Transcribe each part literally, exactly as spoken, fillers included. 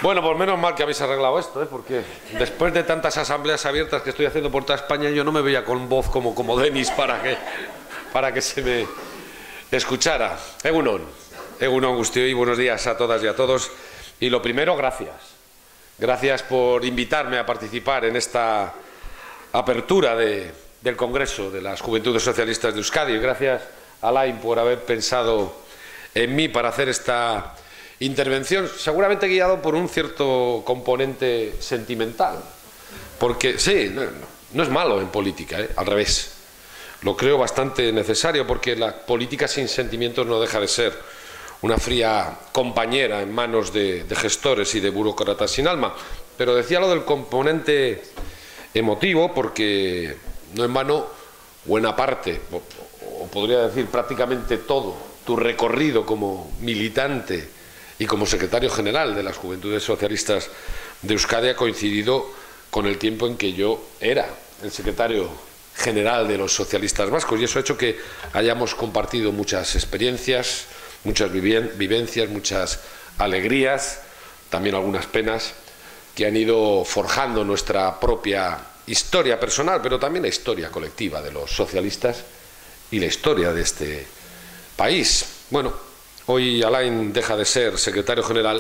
Bueno, pues menos mal que habéis arreglado esto, ¿eh? Porque después de tantas asambleas abiertas que estoy haciendo por toda España, yo no me veía con voz como, como Denis para que, para que se me escuchara. Egunon, Egunon Guztioi, buenos días a todas y a todos. Y lo primero, gracias. Gracias por invitarme a participar en esta apertura de, del Congreso de las Juventudes Socialistas de Euskadi. Gracias, Alain, por haber pensado en mí para hacer esta intervención, seguramente guiado por un cierto componente sentimental. Porque, sí, no, no es malo en política, ¿eh? Al revés. Lo creo bastante necesario porque la política sin sentimientos no deja de ser una fría compañera en manos de, de gestores y de burócratas sin alma. Pero decía lo del componente emotivo porque no en vano buena parte, o, o podría decir prácticamente todo, tu recorrido como militante y como secretario general de las Juventudes Socialistas de Euskadi ha coincidido con el tiempo en que yo era el secretario general de los socialistas vascos, y eso ha hecho que hayamos compartido muchas experiencias, muchas vivencias, muchas alegrías, también algunas penas, que han ido forjando nuestra propia historia personal, pero también la historia colectiva de los socialistas y la historia de este país. Bueno, hoy Alain deja de ser secretario general,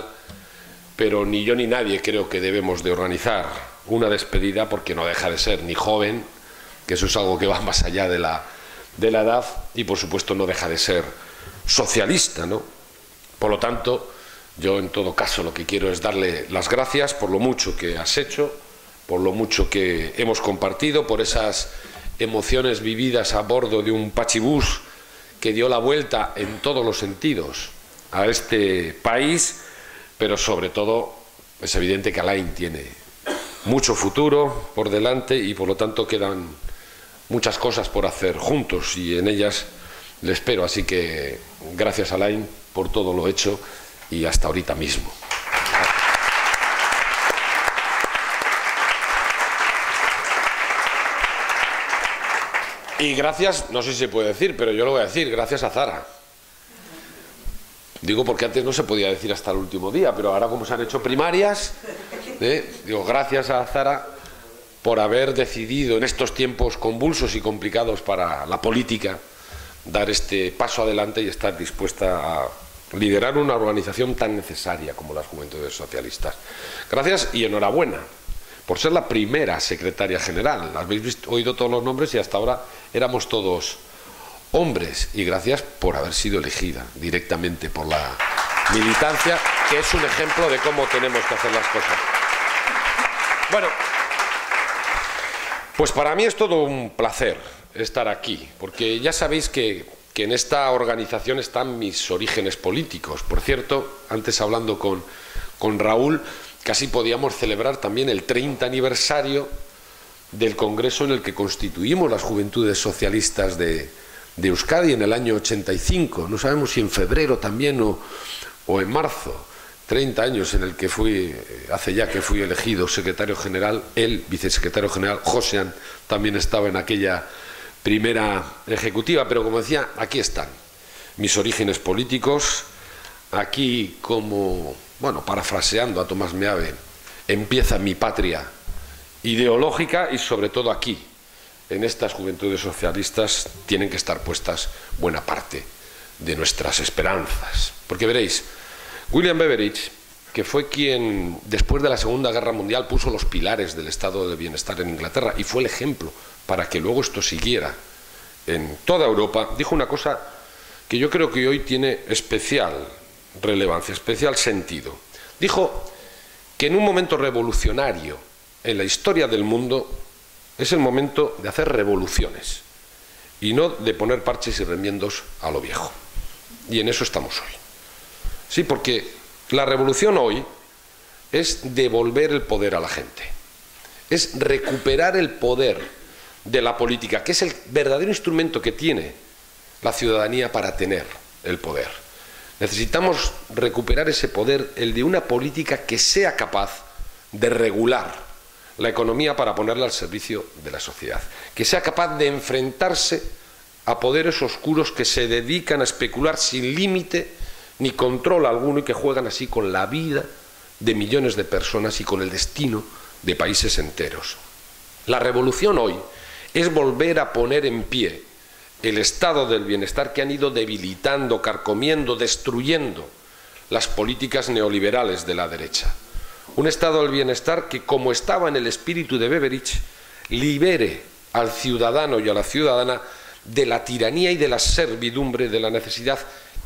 pero ni yo ni nadie creo que debemos de organizar una despedida porque no deja de ser ni joven, que eso es algo que va más allá de la, de la edad, y por supuesto no deja de ser socialista, ¿no? Por lo tanto, yo en todo caso lo que quiero es darle las gracias por lo mucho que has hecho, por lo mucho que hemos compartido, por esas emociones vividas a bordo de un pachibús que dio la vuelta en todos los sentidos a este país, pero sobre todo es evidente que Alain tiene mucho futuro por delante y por lo tanto quedan muchas cosas por hacer juntos y en ellas le espero. Así que gracias, Alain, por todo lo hecho y hasta ahorita mismo. Y gracias, no sé si se puede decir, pero yo lo voy a decir, gracias a Zara. Digo porque antes no se podía decir hasta el último día, pero ahora como se han hecho primarias, ¿eh? digo gracias a Zara por haber decidido en estos tiempos convulsos y complicados para la política dar este paso adelante y estar dispuesta a liderar una organización tan necesaria como las Juventudes Socialistas. Gracias y enhorabuena por ser la primera secretaria general. Habéis visto, oído todos los nombres y hasta ahora éramos todos hombres. Y gracias por haber sido elegida directamente por la militancia, que es un ejemplo de cómo tenemos que hacer las cosas. Bueno, pues para mí es todo un placer estar aquí, porque ya sabéis que, que en esta organización están mis orígenes políticos. Por cierto, antes hablando con, con Raúl, casi podíamos celebrar también el treinta aniversario del Congreso en el que constituimos las Juventudes Socialistas de, de Euskadi en el año ochenta y cinco. No sabemos si en febrero también o, o en marzo. treinta años en el que fui, hace ya que fui elegido secretario general, el vicesecretario general, Josean, también estaba en aquella primera ejecutiva, pero como decía, aquí están mis orígenes políticos, aquí como, bueno, parafraseando a Tomás Meave, empieza mi patria ideológica y sobre todo aquí, en estas Juventudes Socialistas, tienen que estar puestas buena parte de nuestras esperanzas. Porque veréis, William Beveridge, que fue quien después de la Segunda Guerra Mundial puso los pilares del estado de bienestar en Inglaterra y fue el ejemplo para que luego esto siguiera en toda Europa, dijo una cosa que yo creo que hoy tiene especial relevancia, especial sentido. Dijo que en un momento revolucionario en la historia del mundo es el momento de hacer revoluciones y no de poner parches y remiendos a lo viejo. Y en eso estamos hoy. Sí, porque la revolución hoy es devolver el poder a la gente, es recuperar el poder de la política, que es el verdadero instrumento que tiene la ciudadanía para tener el poder. Necesitamos recuperar ese poder, el de una política que sea capaz de regular la economía para ponerla al servicio de la sociedad, que sea capaz de enfrentarse a poderes oscuros que se dedican a especular sin límite ni control alguno y que juegan así con la vida de millones de personas y con el destino de países enteros. La revolución hoy es volver a poner en pie el estado del bienestar que han ido debilitando, carcomiendo, destruyendo las políticas neoliberales de la derecha. Un estado del bienestar que, como estaba en el espíritu de Beveridge, libere al ciudadano y a la ciudadana de la tiranía y de la servidumbre, de la necesidad,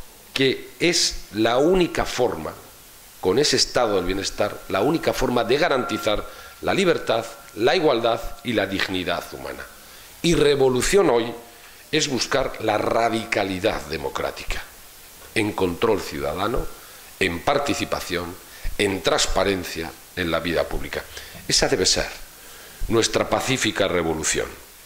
que es la única forma, con ese estado del bienestar, la única forma de garantizar la libertad, la igualdad y la dignidad humana. Y revolución hoy es buscar la radicalidad democrática, en control ciudadano, en participación, en transparencia en la vida pública. Esa debe ser nuestra pacífica revolución.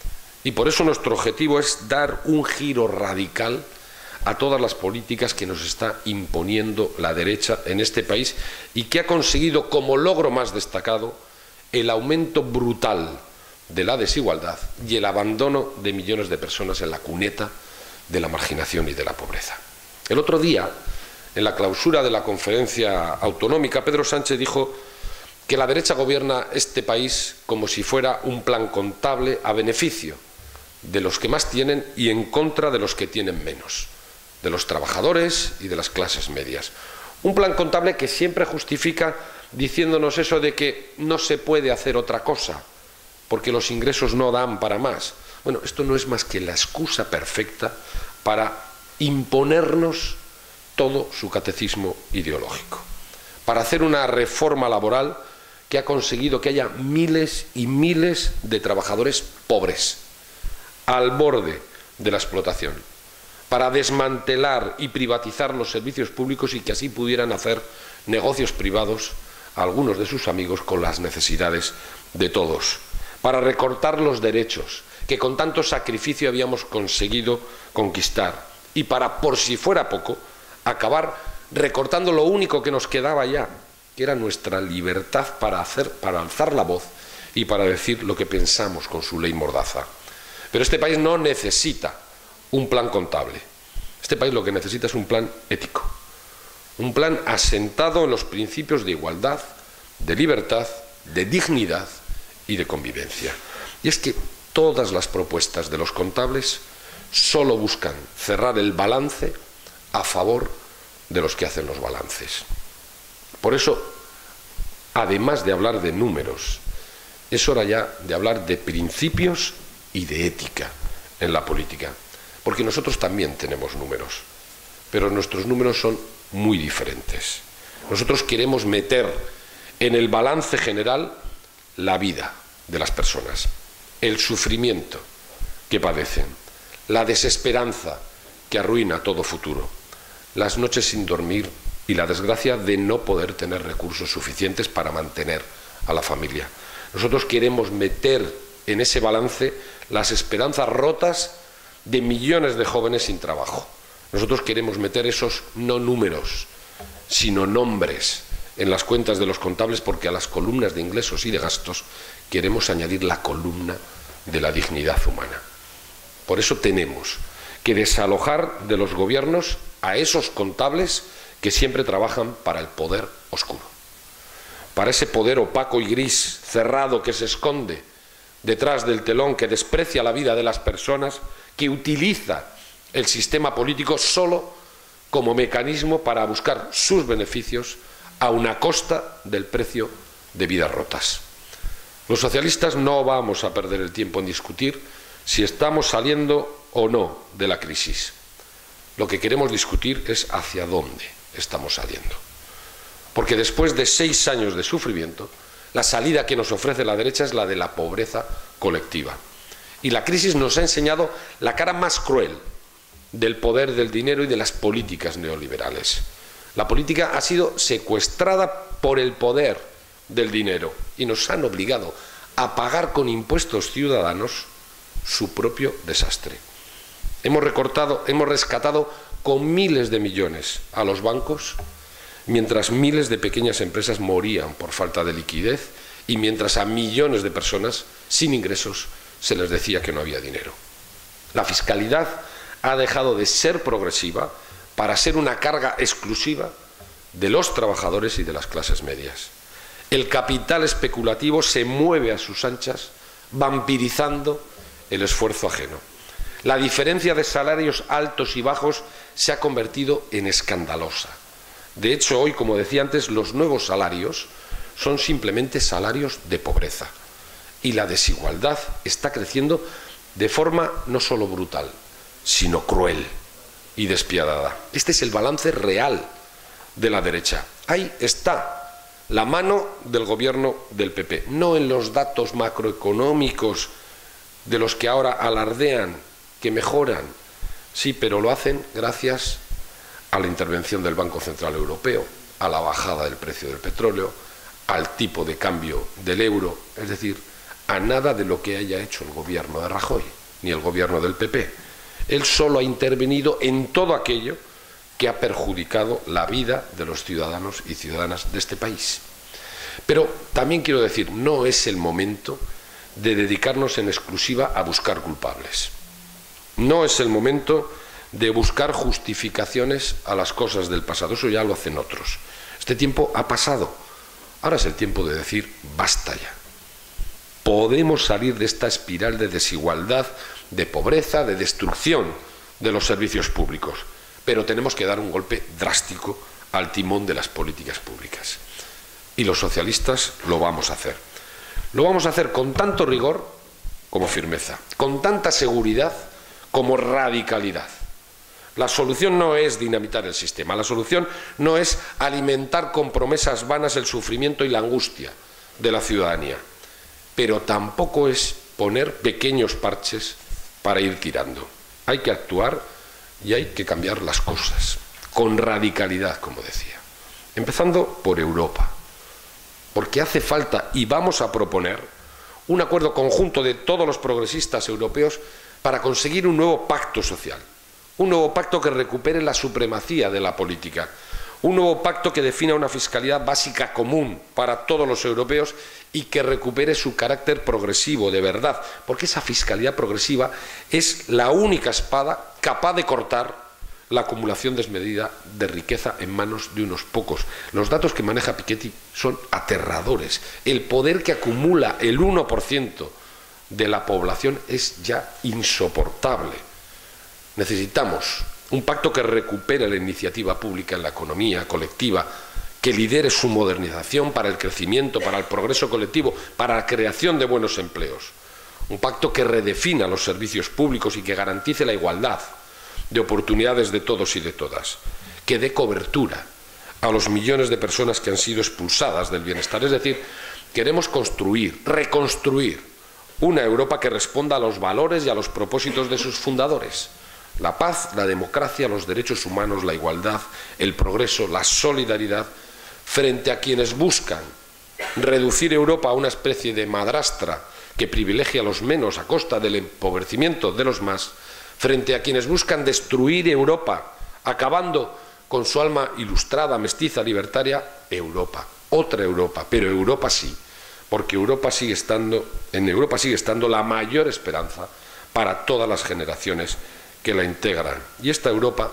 Y por eso nuestro objetivo es dar un giro radical a todas las políticas que nos está imponiendo la derecha en este país y que ha conseguido como logro más destacado el aumento brutal de la desigualdad y el abandono de millones de personas en la cuneta de la marginación y de la pobreza. El otro día, en la clausura de la conferencia autonómica, Pedro Sánchez dijo que la derecha gobierna este país como si fuera un plan contable a beneficio de los que más tienen y en contra de los que tienen menos, de los trabajadores y de las clases medias. Un plan contable que siempre justifica diciéndonos eso de que no se puede hacer otra cosa, porque los ingresos no dan para más. Bueno, esto no es más que la excusa perfecta para imponernos todo su catecismo ideológico, para hacer una reforma laboral que ha conseguido que haya miles y miles de trabajadores pobres, al borde de la explotación, para desmantelar y privatizar los servicios públicos y que así pudieran hacer negocios privados a algunos de sus amigos con las necesidades de todos, para recortar los derechos que con tanto sacrificio habíamos conseguido conquistar y para, por si fuera poco, acabar recortando lo único que nos quedaba ya, que era nuestra libertad para hacer, para alzar la voz y para decir lo que pensamos con su ley mordaza. Pero este país no necesita un plan contable. Este país lo que necesita es un plan ético, un plan asentado en los principios de igualdad, de libertad, de dignidad y de convivencia. Y es que todas las propuestas de los contables solo buscan cerrar el balance a favor de los que hacen los balances. Por eso, además de hablar de números, es hora ya de hablar de principios y de ética en la política, porque nosotros también tenemos números, pero nuestros números son muy diferentes. Nosotros queremos meter en el balance general la vida de las personas, el sufrimiento que padecen, la desesperanza que arruina todo futuro, las noches sin dormir y la desgracia de no poder tener recursos suficientes para mantener a la familia. Nosotros queremos meter en ese balance las esperanzas rotas de millones de jóvenes sin trabajo. Nosotros queremos meter esos no números, sino nombres en las cuentas de los contables, porque a las columnas de ingresos y de gastos queremos añadir la columna de la dignidad humana. Por eso tenemos que desalojar de los gobiernos a esos contables que siempre trabajan para el poder oscuro, para ese poder opaco y gris, cerrado, que se esconde detrás del telón, que desprecia la vida de las personas, que utiliza el sistema político solo como mecanismo para buscar sus beneficios a una costa del precio de vidas rotas. Los socialistas no vamos a perder el tiempo en discutir si estamos saliendo o no de la crisis. Lo que queremos discutir es hacia dónde estamos saliendo. Porque después de seis años de sufrimiento, la salida que nos ofrece la derecha es la de la pobreza colectiva. Y la crisis nos ha enseñado la cara más cruel del poder del dinero y de las políticas neoliberales. La política ha sido secuestrada por el poder del dinero y nos han obligado a pagar con impuestos ciudadanos su propio desastre. Hemos recortado, hemos rescatado con miles de millones a los bancos, mientras miles de pequeñas empresas morían por falta de liquidez y mientras a millones de personas sin ingresos se les decía que no había dinero. La fiscalidad ha dejado de ser progresiva para ser una carga exclusiva de los trabajadores y de las clases medias. El capital especulativo se mueve a sus anchas, vampirizando el esfuerzo ajeno. La diferencia de salarios altos y bajos se ha convertido en escandalosa. De hecho, hoy, como decía antes, los nuevos salarios son simplemente salarios de pobreza. Y la desigualdad está creciendo de forma no solo brutal, sino cruel y despiadada. Este es el balance real de la derecha. Ahí está la mano del gobierno del P P, no en los datos macroeconómicos de los que ahora alardean que mejoran, sí, pero lo hacen gracias a la intervención del Banco Central Europeo, a la bajada del precio del petróleo, al tipo de cambio del euro, es decir, a nada de lo que haya hecho el gobierno de Rajoy, ni el gobierno del P P. Él solo ha intervenido en todo aquello que ha perjudicado la vida de los ciudadanos y ciudadanas de este país. Pero también quiero decir, no es el momento de dedicarnos en exclusiva a buscar culpables. No es el momento de buscar justificaciones a las cosas del pasado, eso ya lo hacen otros. Este tiempo ha pasado, ahora es el tiempo de decir basta ya. Podemos salir de esta espiral de desigualdad, de pobreza, de destrucción de los servicios públicos, pero tenemos que dar un golpe drástico al timón de las políticas públicas. Y los socialistas lo vamos a hacer. Lo vamos a hacer con tanto rigor como firmeza, con tanta seguridad como radicalidad. La solución no es dinamitar el sistema, la solución no es alimentar con promesas vanas el sufrimiento y la angustia de la ciudadanía, pero tampoco es poner pequeños parches para ir tirando. Hay que actuar y hay que cambiar las cosas, con radicalidad, como decía. Empezando por Europa, porque hace falta, y vamos a proponer, un acuerdo conjunto de todos los progresistas europeos para conseguir un nuevo pacto social, un nuevo pacto que recupere la supremacía de la política, un nuevo pacto que defina una fiscalidad básica común para todos los europeos y que recupere su carácter progresivo de verdad, porque esa fiscalidad progresiva es la única espada capaz de cortar la acumulación desmedida de riqueza en manos de unos pocos. Los datos que maneja Piketty son aterradores. El poder que acumula el uno por ciento de la población es ya insoportable. Necesitamos un pacto que recupere la iniciativa pública en la economía colectiva, que lidere su modernización para el crecimiento, para el progreso colectivo, para la creación de buenos empleos. Un pacto que redefina los servicios públicos y que garantice la igualdad de oportunidades de todos y de todas, que dé cobertura a los millones de personas que han sido expulsadas del bienestar. Es decir, queremos construir, reconstruir una Europa que responda a los valores y a los propósitos de sus fundadores: la paz, la democracia, los derechos humanos, la igualdad, el progreso, la solidaridad, frente a quienes buscan reducir Europa a una especie de madrastra que privilegia a los menos a costa del empobrecimiento de los más, frente a quienes buscan destruir Europa, acabando con su alma ilustrada, mestiza, libertaria. Europa, otra Europa, pero Europa sí, porque Europa sigue estando, en Europa sigue estando la mayor esperanza para todas las generaciones que la integran. Y esta Europa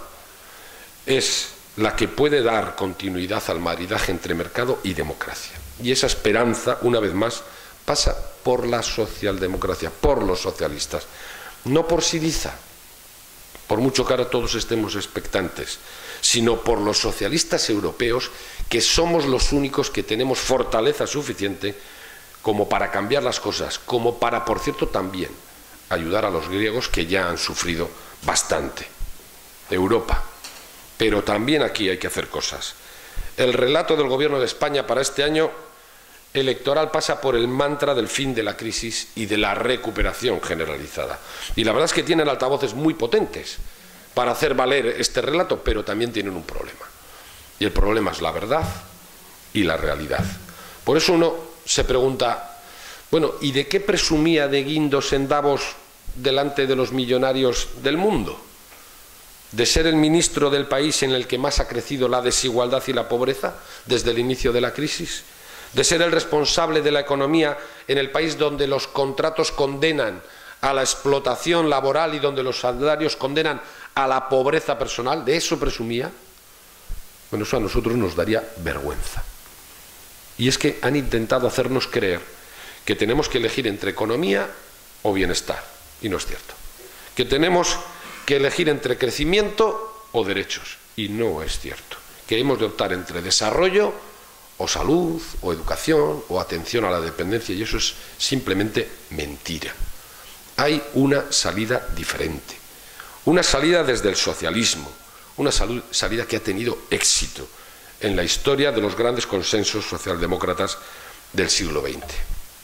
es la que puede dar continuidad al maridaje entre mercado y democracia. Y esa esperanza, una vez más, pasa por la socialdemocracia, por los socialistas, no por Syriza, por mucho que ahora todos estemos expectantes, sino por los socialistas europeos, que somos los únicos que tenemos fortaleza suficiente como para cambiar las cosas, como para, por cierto, también ayudar a los griegos, que ya han sufrido bastante. Europa. Pero también aquí hay que hacer cosas. El relato del Gobierno de España para este año electoral pasa por el mantra del fin de la crisis y de la recuperación generalizada. Y la verdad es que tienen altavoces muy potentes para hacer valer este relato, pero también tienen un problema. Y el problema es la verdad y la realidad. Por eso uno se pregunta, bueno, ¿y de qué presumía de guindos en Davos delante de los millonarios del mundo? ¿De ser el ministro del país en el que más ha crecido la desigualdad y la pobreza desde el inicio de la crisis? ¿De ser el responsable de la economía en el país donde los contratos condenan a la explotación laboral y donde los salarios condenan a la pobreza personal? ¿De eso presumía? Bueno, eso a nosotros nos daría vergüenza. Y es que han intentado hacernos creer que tenemos que elegir entre economía o bienestar, y no es cierto. Que tenemos que elegir entre crecimiento o derechos, y no es cierto. Que hemos de optar entre desarrollo o salud o educación o atención a la dependencia, y eso es simplemente mentira. Hay una salida diferente, una salida desde el socialismo, una salida que ha tenido éxito en la historia de los grandes consensos socialdemócratas del siglo veinte.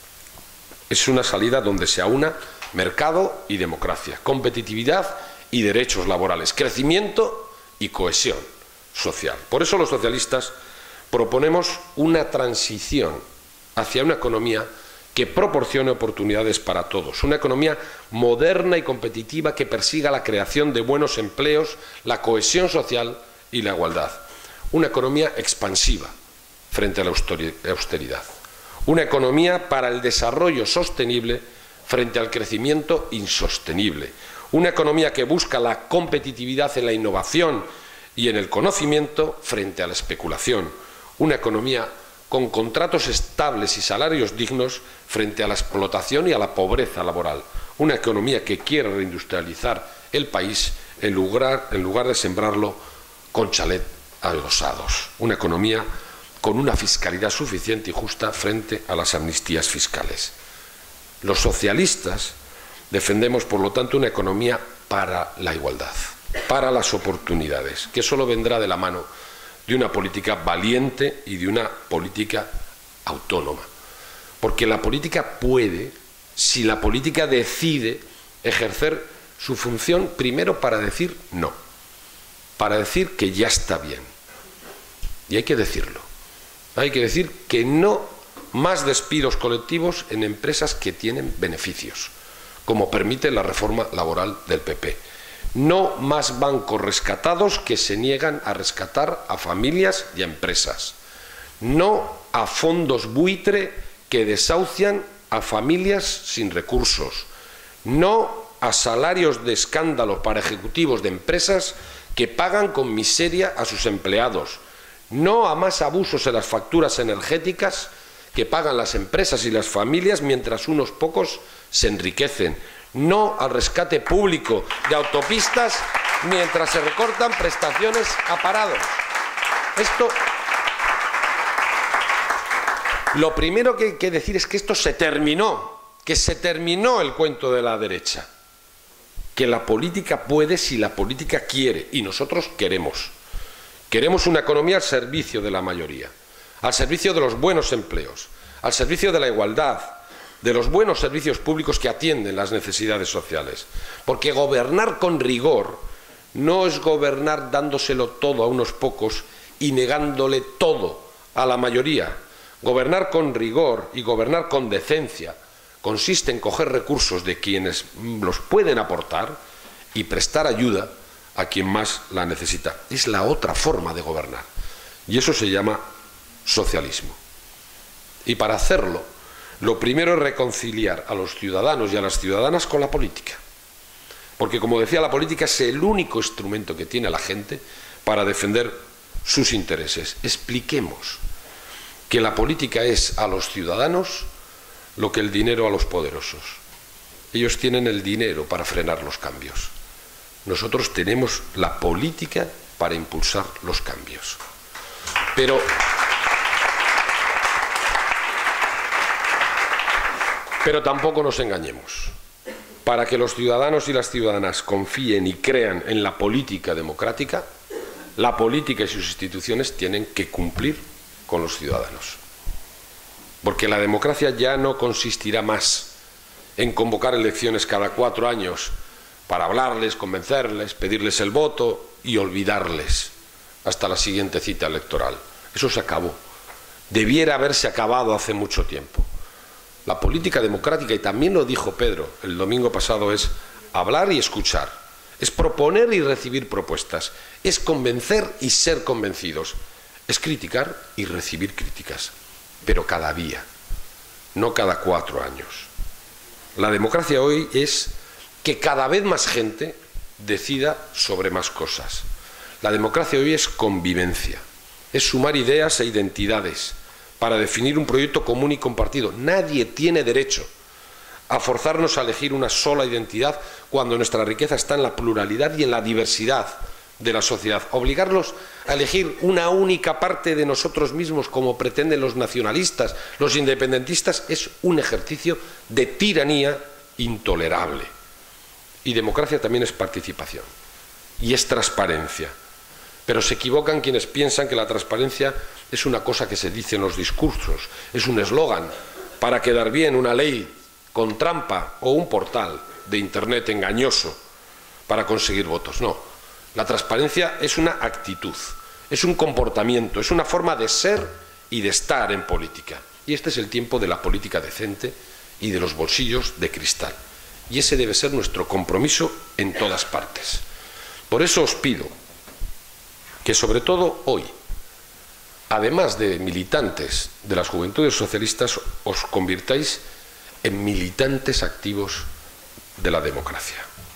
Es una salida donde se aúna mercado y democracia, competitividad y derechos laborales, crecimiento y cohesión social. Por eso los socialistas proponemos una transición hacia una economía que proporcione oportunidades para todos, una economía moderna y competitiva que persiga la creación de buenos empleos, la cohesión social y la igualdad. Una economía expansiva frente a la austeridad. Una economía para el desarrollo sostenible frente al crecimiento insostenible. Una economía que busca la competitividad en la innovación y en el conocimiento frente a la especulación. Una economía con contratos estables y salarios dignos frente a la explotación y a la pobreza laboral. Una economía que quiere reindustrializar el país en lugar, en lugar de sembrarlo con chalet adosados. Una economía con una fiscalidad suficiente y justa frente a las amnistías fiscales. Los socialistas defendemos, por lo tanto, una economía para la igualdad, para las oportunidades, que solo vendrá de la mano de una política valiente y de una política autónoma. Porque la política puede, si la política decide ejercer su función, primero para decir no, para decir que ya está bien. Y hay que decirlo. Hay que decir que no más despidos colectivos en empresas que tienen beneficios, como permite la reforma laboral del P P. No más bancos rescatados que se niegan a rescatar a familias y a empresas. No a fondos buitre que desahucian a familias sin recursos. No a salarios de escándalo para ejecutivos de empresas que pagan con miseria a sus empleados. No a más abusos en las facturas energéticas que pagan las empresas y las familias mientras unos pocos se enriquecen. No al rescate público de autopistas mientras se recortan prestaciones a parados. Esto, lo primero que hay que decir es que esto se terminó, que se terminó el cuento de la derecha, que la política puede si la política quiere, y nosotros queremos. Queremos una economía al servicio de la mayoría, al servicio de los buenos empleos, al servicio de la igualdad, de los buenos servicios públicos que atienden las necesidades sociales. Porque gobernar con rigor no es gobernar dándoselo todo a unos pocos y negándole todo a la mayoría. Gobernar con rigor y gobernar con decencia consiste en coger recursos de quienes los pueden aportar y prestar ayuda a quien más la necesita. Es la otra forma de gobernar. Y eso se llama socialismo. Y para hacerlo, lo primero es reconciliar a los ciudadanos y a las ciudadanas con la política. Porque, como decía, la política es el único instrumento que tiene la gente para defender sus intereses. Expliquemos que la política es a los ciudadanos lo que el dinero a los poderosos. Ellos tienen el dinero para frenar los cambios. Nosotros tenemos la política para impulsar los cambios. Pero, pero tampoco nos engañemos. Para que los ciudadanos y las ciudadanas confíen y crean en la política democrática, la política y sus instituciones tienen que cumplir con los ciudadanos. Porque la democracia ya no consistirá más en convocar elecciones cada cuatro años para hablarles, convencerles, pedirles el voto y olvidarles hasta la siguiente cita electoral. Eso se acabó. Debiera haberse acabado hace mucho tiempo. La política democrática, y también lo dijo Pedro el domingo pasado, es hablar y escuchar, es proponer y recibir propuestas, es convencer y ser convencidos, es criticar y recibir críticas, pero cada día, no cada cuatro años. La democracia hoy es que cada vez más gente decida sobre más cosas. La democracia hoy es convivencia. es sumar ideas e identidades para definir un proyecto común y compartido. Nadie tiene derecho a forzarnos a elegir una sola identidad cuando nuestra riqueza está en la pluralidad y en la diversidad de la sociedad. Obligarlos a elegir una única parte de nosotros mismos, como pretenden los nacionalistas, los independentistas, es un ejercicio de tiranía intolerable. Y democracia también es participación y es transparencia. Pero se equivocan quienes piensan que la transparencia es una cosa que se dice en los discursos, es un eslogan para quedar bien, una ley con trampa o un portal de Internet engañoso para conseguir votos. No, la transparencia es una actitud, es un comportamiento, es una forma de ser y de estar en política. Y este es el tiempo de la política decente y de los bolsillos de cristal. Y ese debe ser nuestro compromiso en todas partes. Por eso os pido que, sobre todo hoy, además de militantes de las Juventudes Socialistas, os convirtáis en militantes activos de la democracia,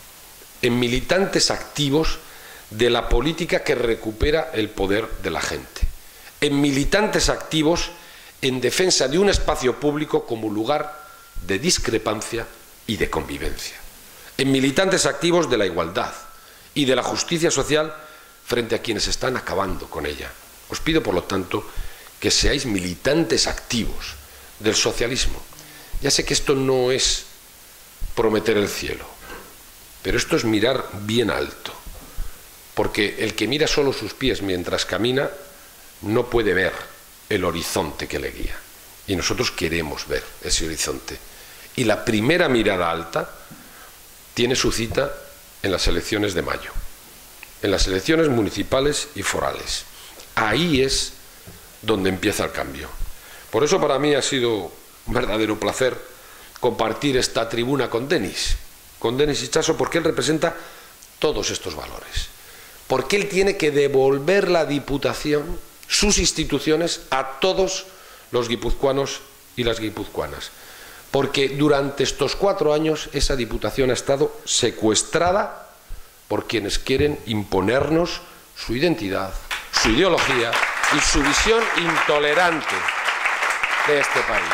en militantes activos de la política que recupera el poder de la gente, en militantes activos en defensa de un espacio público como lugar de discrepancia y de convivencia, en militantes activos de la igualdad y de la justicia social frente a quienes están acabando con ella. Os pido, por lo tanto, que seáis militantes activos del socialismo. Ya sé que esto no es prometer el cielo, pero esto es mirar bien alto, porque el que mira solo sus pies mientras camina no puede ver el horizonte que le guía, y nosotros queremos ver ese horizonte. Y la primera mirada alta tiene su cita en las elecciones de mayo, en las elecciones municipales y forales. Ahí es donde empieza el cambio. Por eso para mí ha sido un verdadero placer compartir esta tribuna con Denis, con Denis Itxaso, porque él representa todos estos valores, porque él tiene que devolver la Diputación, sus instituciones, a todos los guipuzcoanos y las guipuzcoanas, porque durante estos cuatro años esa Diputación ha estado secuestrada por quienes quieren imponernos su identidad, su ideología y su visión intolerante de este país.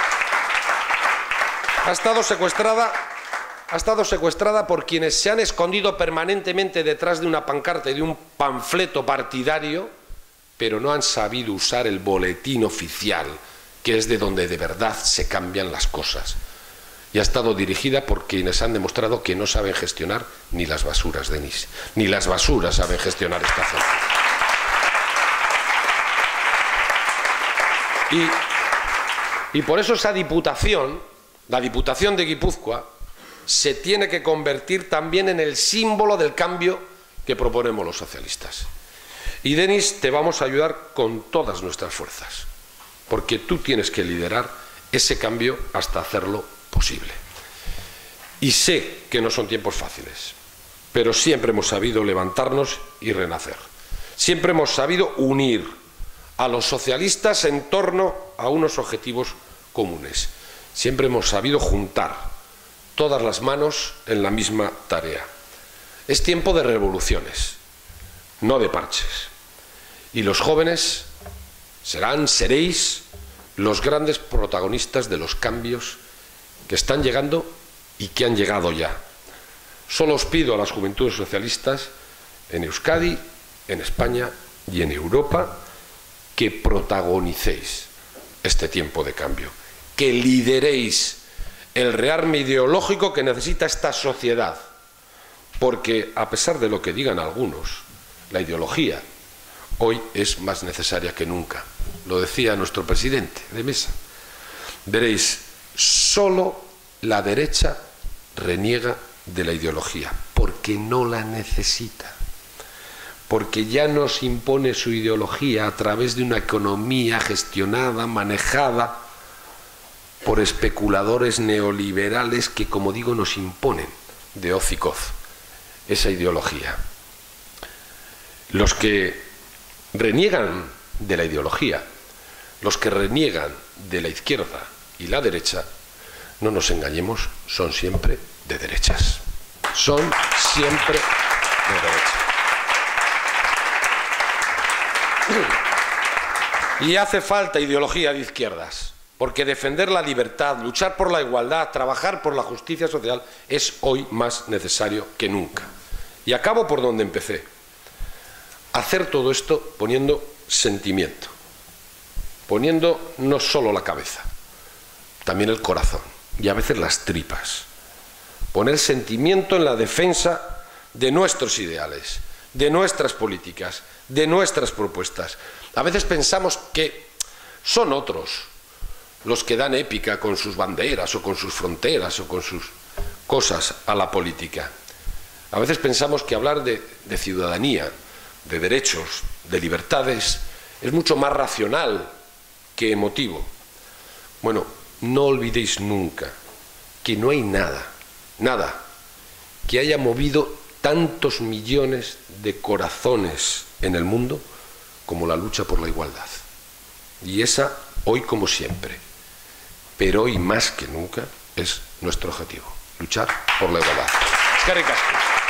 Ha estado secuestrada, ha estado secuestrada por quienes se han escondido permanentemente detrás de una pancarta y de un panfleto partidario, pero no han sabido usar el boletín oficial, que es de donde de verdad se cambian las cosas. Y ha estado dirigida por quienes han demostrado que no saben gestionar ni las basuras, Denis, ni las basuras saben gestionar esta gente. Y, y por eso esa Diputación, la Diputación de Guipúzcoa, se tiene que convertir también en el símbolo del cambio que proponemos los socialistas. Y Denis, te vamos a ayudar con todas nuestras fuerzas, porque tú tienes que liderar ese cambio hasta hacerlo posible. Y sé que no son tiempos fáciles, pero siempre hemos sabido levantarnos y renacer. Siempre hemos sabido unir a los socialistas en torno a unos objetivos comunes. Siempre hemos sabido juntar todas las manos en la misma tarea. Es tiempo de revoluciones, no de parches. Y los jóvenes serán, seréis, los grandes protagonistas de los cambios que están llegando y que han llegado ya. Solo os pido a las Juventudes Socialistas en Euskadi, en España y en Europa que protagonicéis este tiempo de cambio, que lideréis el rearme ideológico que necesita esta sociedad, porque a pesar de lo que digan algunos, la ideología hoy es más necesaria que nunca. Lo decía nuestro presidente de mesa. Veréis, solo la derecha reniega de la ideología, porque no la necesita, porque ya nos impone su ideología a través de una economía gestionada, manejada por especuladores neoliberales que, como digo, nos imponen de hoz y coz esa ideología. Los que reniegan de la ideología, los que reniegan de la izquierda y la derecha, no nos engañemos, son siempre de derechas. Son siempre de derechas. Y hace falta ideología de izquierdas, porque defender la libertad, luchar por la igualdad, trabajar por la justicia social es hoy más necesario que nunca. Y acabo por donde empecé. Hacer todo esto poniendo sentimiento, poniendo no solo la cabeza, también el corazón y a veces las tripas. Poner sentimiento en la defensa de nuestros ideales, de nuestras políticas, de nuestras propuestas. A veces pensamos que son otros los que dan épica con sus banderas o con sus fronteras o con sus cosas a la política. A veces pensamos que hablar de, de ciudadanía, de derechos, de libertades, es mucho más racional que emotivo. Bueno, no olvidéis nunca que no hay nada, nada, que haya movido tantos millones de corazones en el mundo como la lucha por la igualdad. Y esa, hoy como siempre, pero hoy más que nunca, es nuestro objetivo, luchar por la igualdad. Es que ricasco.